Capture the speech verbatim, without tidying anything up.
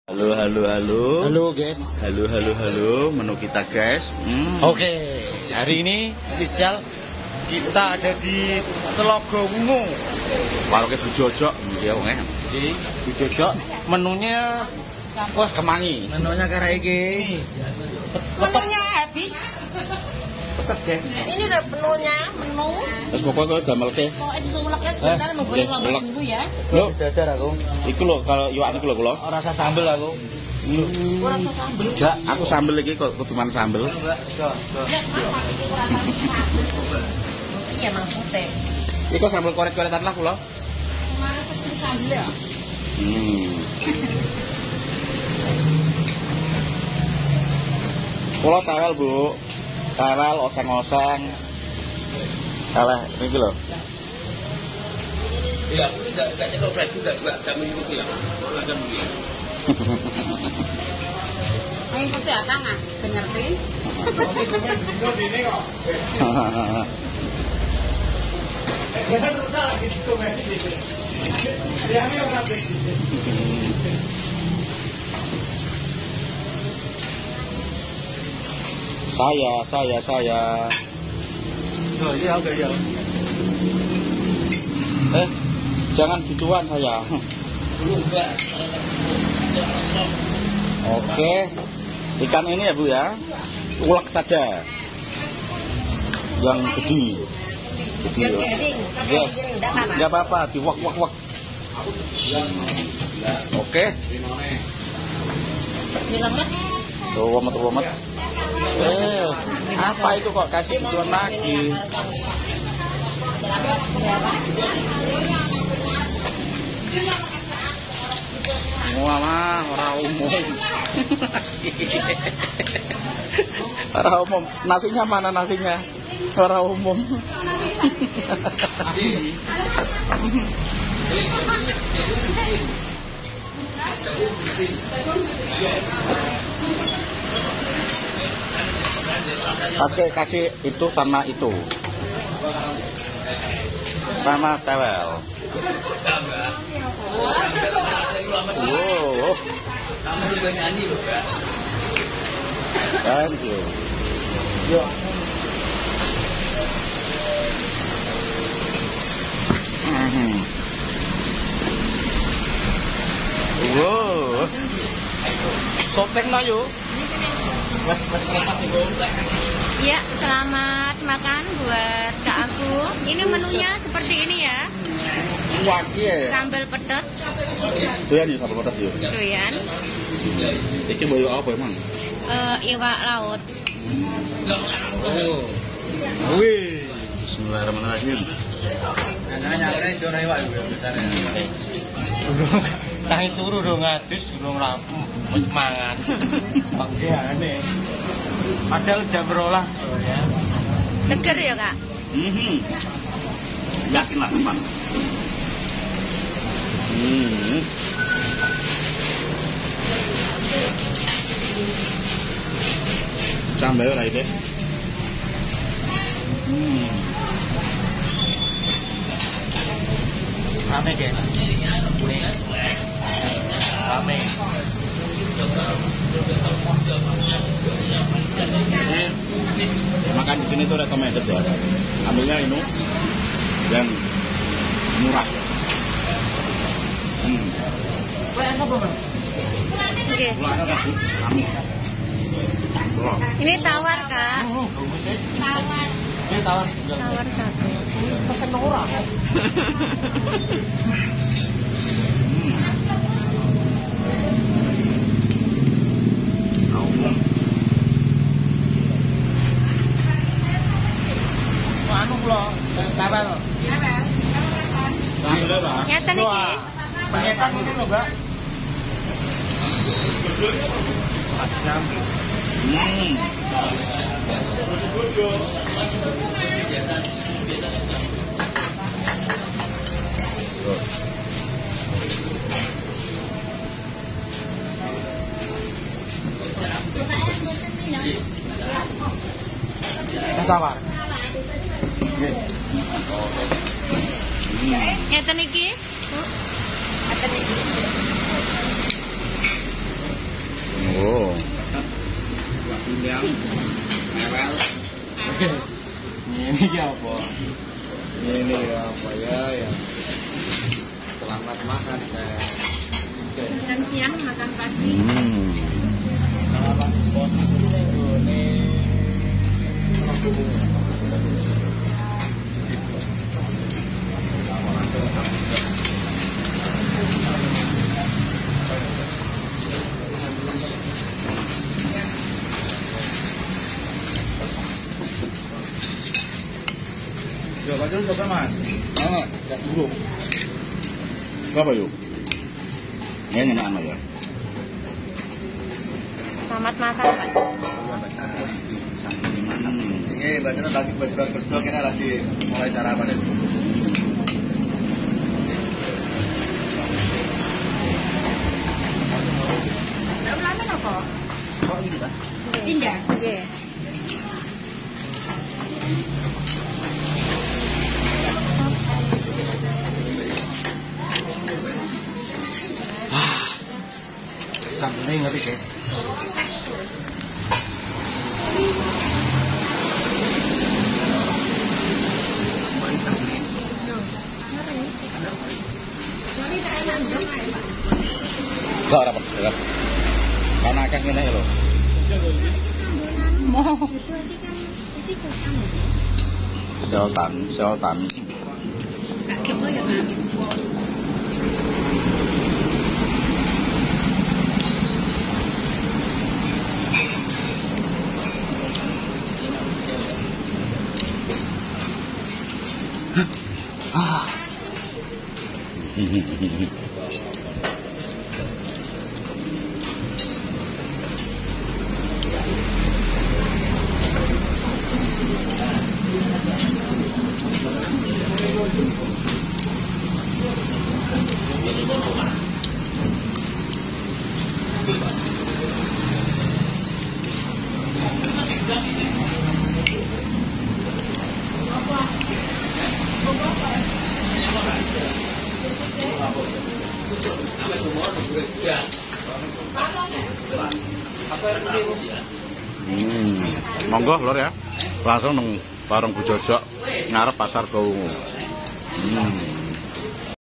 Halo, halo, halo. Halo guys. Halo, halo, halo. Menu kita guys. Hmm. Oke, hari ini spesial kita ada di Telaga Wungu. Warungnya Bu Jojo. Iya, wong e. Di Bu Jojo. Menunya wah kemangi. Menunya kayak iki. Menunya habis. Petet guys. Ini udah menunya, menu. Terus pokoknya gamelke. Oh, di suleknya sebentar menggoreng lambung bumbu ya. Lho, Dadar aku. iku lho kalau iwak niku lho kula. Rasa sambel aku. Hmm. Ora rasa sambel. Enggak, aku sambel iki kok kuduman sambel. Enggak, enggak. Ya, kenapa iki ora rasa sambel? Iya maksudnya. Iku sambel koret-koretan lah kula. Mana seperti sambel ya? Hmm. Kula tawel, Bu. Tawel oseng-oseng. Tawel niki lho. Iya, aku tidak tidak nyekel fresh juga, enggak enggak mengikuti ya. Ada mungkin. Ayo putih apa nggak? Ngerti? Saya, saya, saya. Oh iya oke ya. Eh, jangan gituan saya. Oke, ikan ini ya Bu ya, ulek saja, yang gede, gede Yang ya. giring, tapi Yes. yang giring enggak apa-apa. Nggak apa-apa, diwak wak wak. Oke, Dilemet. tuh womet womet. Eh, apa itu kok kasih gituan lagi? Wah mah orang umum. Orang umum. Nasinya mana nasinya? Orang umum. Oke, kasih itu sama itu. Sama tewel. Wow. Kamu juga nyanyi loh, Kak. Thank you. Yo. Mhm. Wow. Soteng na yuk. Mas mas kerepat itu. Ya, selamat makan buat Kak Agung. Ini menunya seperti ini ya. Wah, iya. Sambal pedet, Doyan yuk sambal pedas yuk. doyan, Iki boyo apa emang? eh, iwak laut. Oh. Wih. Bismillahirrahmanirrahim. Nyangre jono iwak yo biasane. Durung tangi turu dong ngadus durung rampung wis mangan. Panggeane. Padahal jam rolas ya. Seger ya Kak? Mhm. Yakin lah teman. Hmm. Sambal ora iki? Hmm. Rame guys. Rame. Makan di sini tuh recommended ya. Ambilnya ini dan murah. Hmm. Oke. Pulangnya tadi kami. Ini tawar Kak. Tawar. Ini tawar. Tawar satu. Pesen ora. Anu kula, tawar. Ambil apa? Nyata nih. Ki. Penyetan itu loh, Mbak. Macam. Hmm. Tawar. Hmm. Nyata nih Ki. Ada nih. Ini apa? Ini apa ya ya? Selamat makan teh. Makan siang, makan pagi. Hmm. Selamat posisi ini. Coba dulu coba mas. Ah, Enggak dulu. apa yuk? Ini enak anak ya. Selamat makan, Pak. Hmm. Ini bacanya lagi baju kerja kena lagi mulai sarapan itu. Udah ulangan apa? Oh ini pak. Pindah. Oke. Sampai ngerti guys. Enggak rapat sekali. Karena akeh ngene lho. Mau. Itu nanti kan itu susah. Sultan, sultan. Enggak gitu ya, Pak. Ah. Hmm, monggo lur ya. Langsung nang warung Bu Jojok ngarep Pasar Gowungu. Hmm.